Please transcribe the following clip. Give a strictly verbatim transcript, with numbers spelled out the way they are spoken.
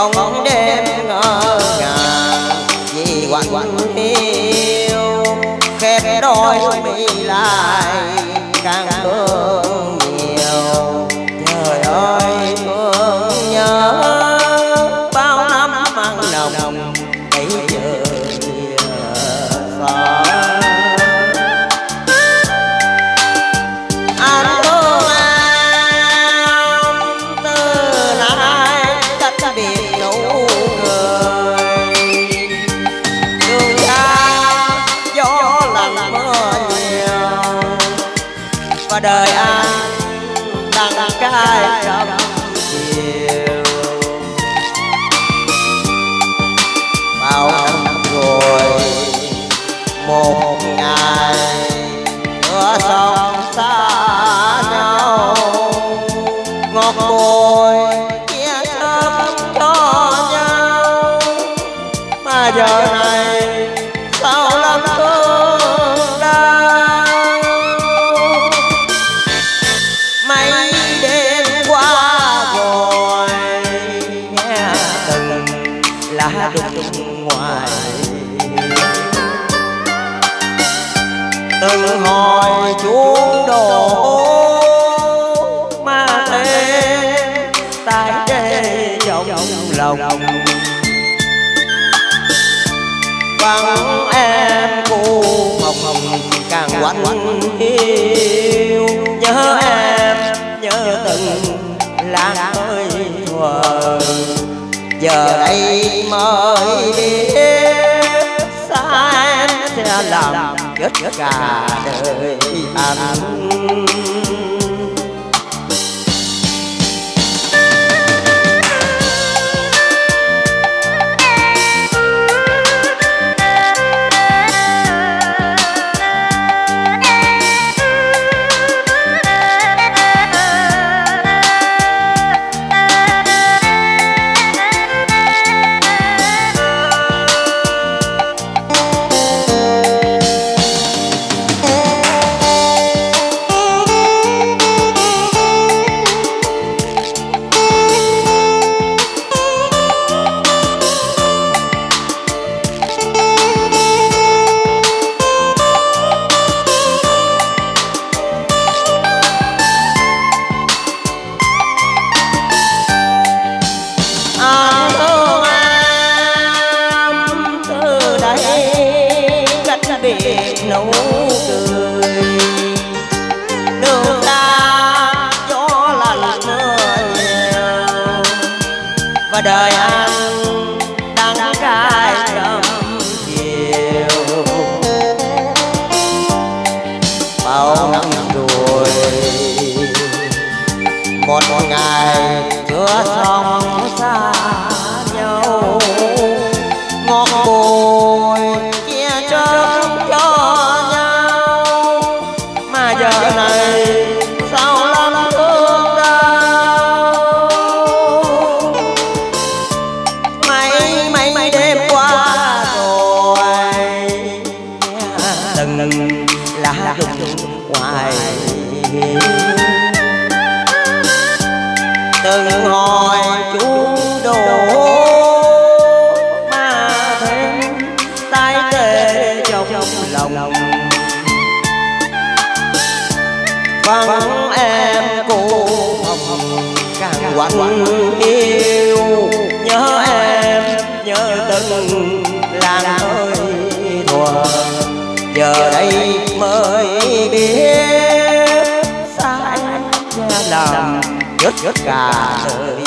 bóng đêm ngỡ ngàng vì quạnh yêu khép đôi mi lại càng thương nhiều. Trời ơi thương nhớ bao năm mặn nồng bây giờ xa. Anh thương em từ nay cách biệt nụ cười, đường xa gió lạnh mưa nhiều và đời anh đắng cay trong chiều. Bao năm rồi một ngày cửa sông xa nhau, ngọt bùi chia sớm cho nhau mà giờ này sao lắm thương đau. Mấy đêm qua rồi nghe từng lá rụng ngoài, từng hồi chuông đổ mà thế tay đê trong lòng. Vắng em cô hồng càng quạnh hiu, nhớ em nhớ từng làng ơi thuở. Giờ đây mới biết xa em sẽ làm chết cả đời anh. Nụ cười đường ta gió lạnh mưa nhiều và đời anh đắng cay trong chiều. Bao năm rồi một ngày chưa xong xa nhau, ngọt bùi chia chớp cho nhau mà giờ này sao lắm thương đau. Mấy mấy đêm qua rồi từng lá rụng ngoài, từng hồi chuông đổ mà thêm tay tê trong lòng. Vắng em cô hồng càng quạnh yêu, nhớ em nhớ từng làng ơi thuở. Giờ đây mới biết xa em làm chết cả đời